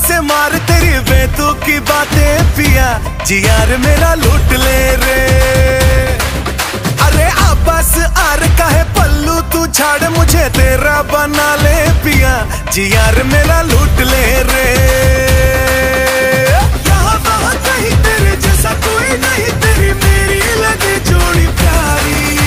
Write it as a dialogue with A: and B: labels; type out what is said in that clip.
A: से मार तेरी बेतुकी की बातें पिया जी यार मेरा लूट ले रे। अरे आपस आर का है पल्लू तू झाड़ मुझे तेरा बना ले पिया जी यार मेरा लूट ले रे। यहाँ वहाँ कहीं तेरे जैसा कोई नहीं तेरी मेरी लगे जोड़ी प्यारी।